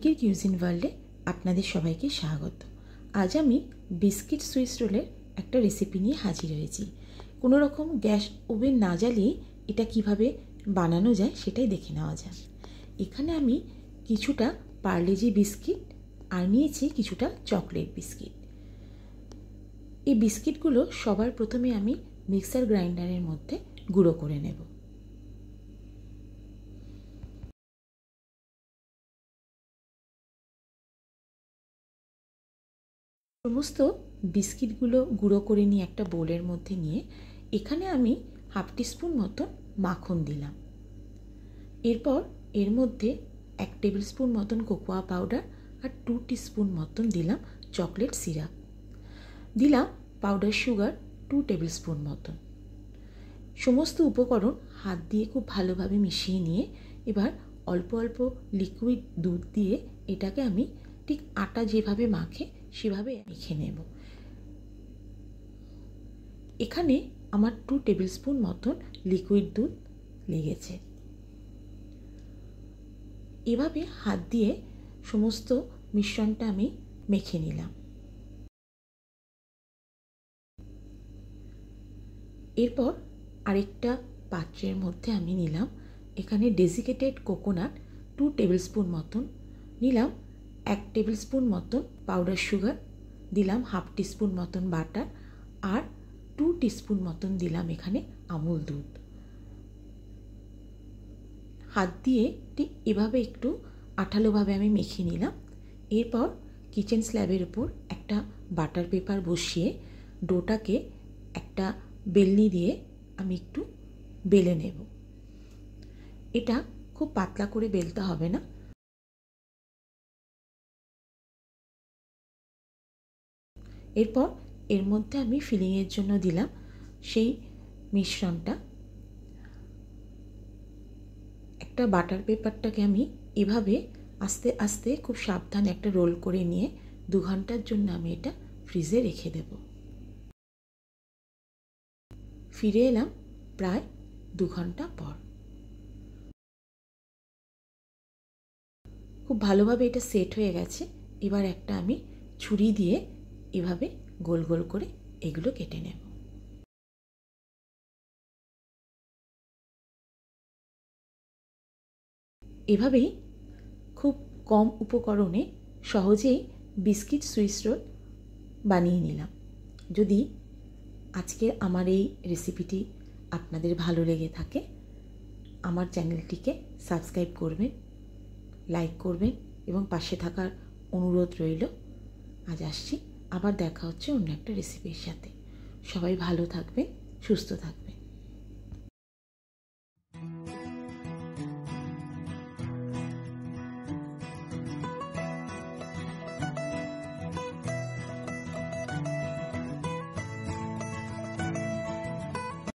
পিঙ্কির cuisine ওয়ার্ল্ডে আপনাদের সবাইকে স্বাগত। আজ আমি বিস্কিট সুইস রোলের একটা রেসিপি নিয়ে হাজির হয়েছি। কোনো রকম গ্যাস ওভেন না জ্বালিয়ে এটা কিভাবে বানানো যায় সেটাই দেখে নেওয়া যাক। এখানে আমি কিছুটা পার্লেজি বিস্কিট আর নিয়েছি কিছুটা চকলেট বিস্কিট। এই বিস্কিটগুলো সবার প্রথমে আমি মিক্সার গ্রাইন্ডারের মধ্যে গুঁড়ো করে নেব। সমস্ত বিস্কিটগুলো গুঁড়ো করে নিয়ে একটা বোলের মধ্যে নিয়ে এখানে আমি হাফ টিস্পুন মতন মাখন দিলাম। এরপর এর মধ্যে 1 টেবিল স্পুন মতন কোকোয়া পাউডার আর 2 টিস্পুন মতন দিলাম চকলেট সিরাপ। দিলাম পাউডার সুগার 2 টেবিল স্পুন মতন। সমস্ত উপকরণ হাত দিয়ে খুব ভালোভাবে মিশিয়ে নিয়ে এবার অল্প অল্প লিকুইড দুধ দিয়ে এটাকে আমি ঠিক আটা যেভাবে মাখে সেভাবে মেখে নেব। এখানে আমার 2 টেবিল স্পুন মতন লিকুইড দুধ লেগেছে। এভাবে হাত দিয়ে সমস্ত মিশ্রণটা আমি মেখে নিলাম। এরপর আরেকটা পাত্রের মধ্যে আমি নিলাম এখানে ডেসিকেটেড কোকোনাট 2 টেবিল স্পুন মতন, নিলাম 1 টেবিল স্পুন মতন পাউডার সুগার, দিলাম হাফ টিস্পুন মতন বাটার আর 2 টিস্পুন মতন দিলাম এখানে আমুল দুধ। হাত দিয়ে ঠিক এভাবে একটু আঠালোভাবে আমি মেখে নিলাম। এরপর কিচেন স্ল্যাবের উপর একটা বাটার পেপার বসিয়ে ডোটাকে একটা বেলনি দিয়ে আমি একটু বেলে নেব। এটা খুব পাতলা করে বেলতে হবে না। এরপর এর মধ্যে আমি ফিলিংয়ের জন্য দিলাম সেই মিশ্রণটা। একটা বাটার পেপারটাকে আমি এভাবে আস্তে আস্তে খুব সাবধানে একটা রোল করে নিয়ে 2 ঘন্টার জন্য আমি এটা ফ্রিজে রেখে দেব। ফিরে এলাম প্রায় 2 ঘন্টা পর। খুব ভালোভাবে এটা সেট হয়ে গেছে। এবার একটা আমি ছুরি দিয়ে এভাবে গোল গোল করে এগুলো কেটে নেব। এভাবেই খুব কম উপকরণে সহজেই বিস্কিট সুইস রোল বানিয়ে নিলাম। যদি আজকের আমার এই রেসিপিটি আপনাদের ভালো লেগে থাকে আমার চ্যানেলটিকে সাবস্ক্রাইব করবেন, লাইক করবেন এবং পাশে থাকার অনুরোধ রইল। আজ আসছি, আবার দেখা হচ্ছে অন্য একটা রেসিপির সাথে। সবাই ভালো থাকবেন, সুস্থ থাকবেন।